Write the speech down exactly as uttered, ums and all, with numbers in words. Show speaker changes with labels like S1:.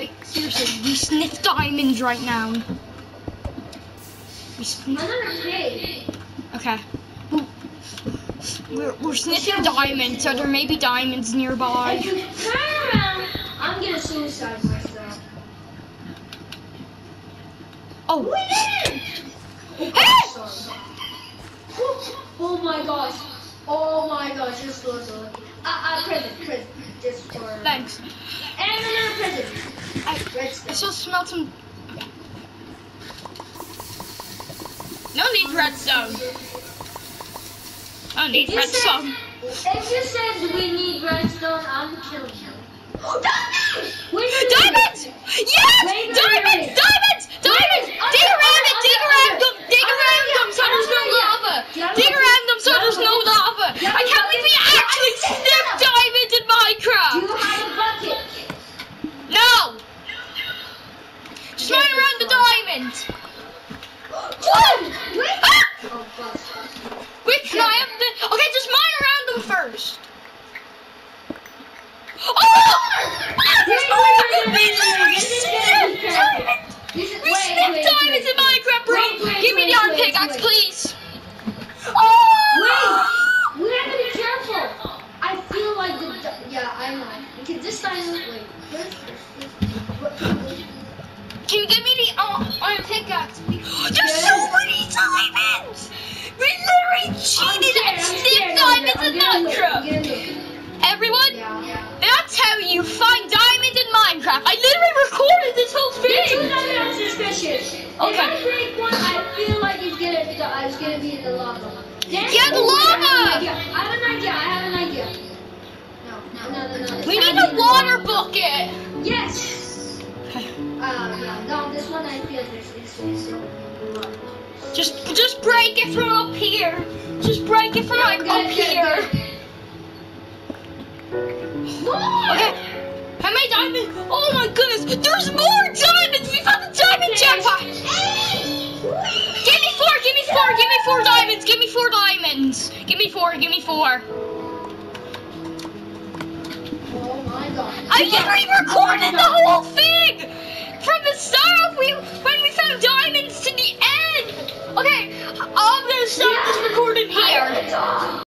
S1: Like, seriously, we sniff diamonds right now. We sniff.
S2: Another pig.
S1: Okay. We're, we're sniffing diamonds, so there may be diamonds nearby.
S2: If you turn around, I'm gonna suicide myself.
S1: Oh.
S2: We did it!
S1: Hey!
S2: Sorry. Oh my gosh. Oh my gosh, you're so lucky. Uh, uh, prison, prison. Just for...
S1: Thanks.
S2: And another prison.
S1: I, I still smell some... No need redstone. I don't need
S2: If
S1: redstone.
S2: Said, if you said we need redstone, I'm killing you. Diamonds!
S1: Diamonds! Yes!
S2: Wait, wait,
S1: Diamonds!
S2: wait.
S1: Diamonds! Diamonds! Dig around it! Dig around them! Dig around them so there's no lava! Dig around them so there's no lava! I can't believe we actually sniffed diamonds in Minecraft!
S2: Do you have a bucket?
S1: No! Just run around the diamonds!
S2: One! Wait!
S1: Ah!
S2: Oh, gosh.
S1: Wait, can I have the... Okay, just mine around them first. Oh! There's no lava! We literally sniffed diamonds! We sniffed diamonds in Minecraft, bro! Give me the iron pickaxe, please! Oh!
S2: Wait! We have to be careful! I feel like the... Yeah, I know. Okay, this time... Wait. First, first, first.
S1: Can you give me the uh, iron pickaxe? There's so many diamonds! We literally cheated and sniffed diamonds in Minecraft! Everyone,
S2: Yeah, yeah.
S1: that's how you find diamonds in Minecraft. I literally recorded this whole
S2: This
S1: thing!
S2: was not suspicious. If
S1: Okay.
S2: I break one, I feel like it's gonna, uh, it's gonna be in the lava. Then,
S1: Yeah, the
S2: oh,
S1: lava!
S2: I have an idea. I have an idea. I have an idea. No, no, no, no. no.
S1: We
S2: It's
S1: need
S2: not
S1: a
S2: in
S1: water
S2: the
S1: bucket!
S2: Yes!
S1: Okay.
S2: Uh, yeah, no, this one I feel this is, is so
S1: Just, just break it from up here. Just break it from like
S2: Good,
S1: up
S2: good,
S1: here.
S2: good. More!
S1: Okay. How many diamonds? Oh my goodness, there's more diamonds! We found the diamond jackpot! Give me four, give me four, give me four diamonds, give me four diamonds. Give me four, give me four.
S2: Oh my god.
S1: I literally recorded the whole thing! From the start, we when we found diamonds to the end! Okay, I'm gonna stop this recording here.